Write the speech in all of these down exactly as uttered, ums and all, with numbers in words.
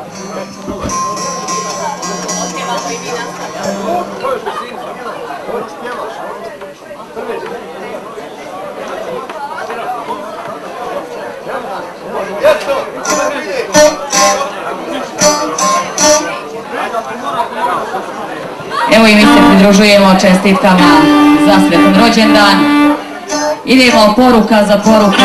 Evo i mi se pridružujemo čestitkama za sretan rođendan. Idemo poruka za poruku.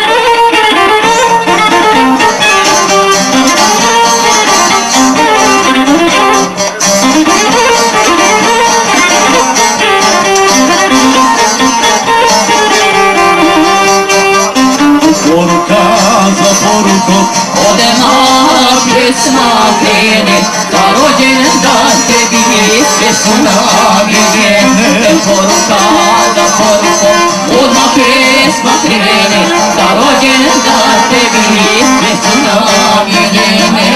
Poruka za poruku. Ode mala pjesma krene, za rođendan tebi sve su namijenjene. Poruka za poruku, odmah pjesma krene, za rođendan tebi sve su namijenjene.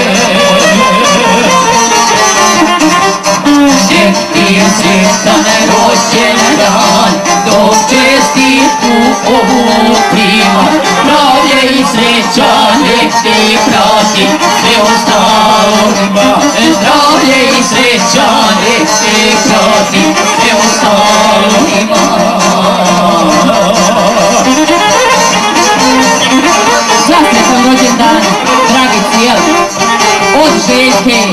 Nek ti je sretan rođendan, dok čestitku ovu prima, zdravlje i sreća nek ti prati, sve ostalo ima. Zdravlje i sreća nek ti prati, sve ostalo ima. Za sretan rođendan, dragi cijel, od Željke.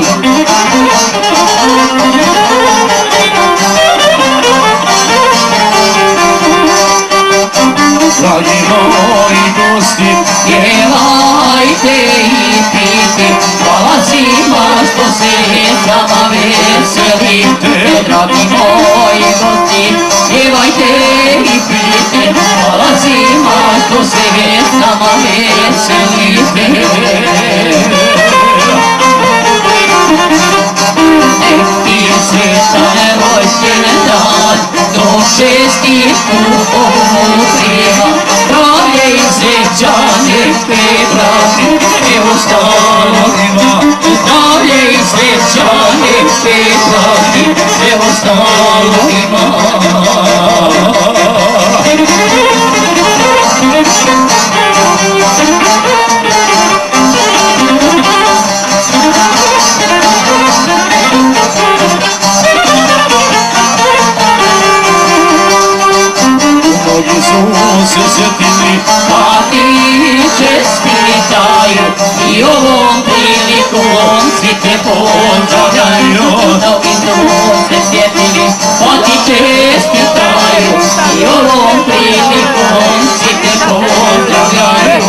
Dragi moji gosti, pjevajte i pijte, hvala svima što se sama veselite. Dragi moji gosti, pjevajte i pijte, hvala svima što se sama veselite. Nek ti je sretan rođendan, dok čestitku ovu prima, zdravlje i sreća nek te prati, sve ostalo ima. Zdravlje i sreća nek te prati, sve ostalo ima. mnogi su se sjetili, pa ti čestitaju i ovom prilikom svi te pozdravljaju. Mnogi su se sjetili, pa ti čestitaju i ovom prilikom svi te pozdravljaju.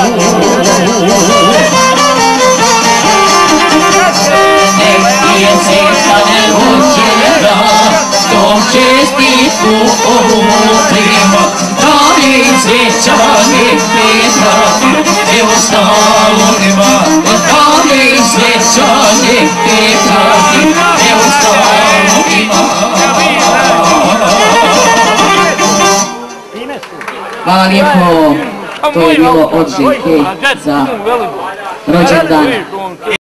Nek ti je sretan rođendan, dok čestitku ovu prima, zdravlje i sreća nek te prati, sve ostalo nema. Zdravlje i sreća nek te prati, sve ostalo ima. Hvala lijepo, to je bilo od Željke za rođendan.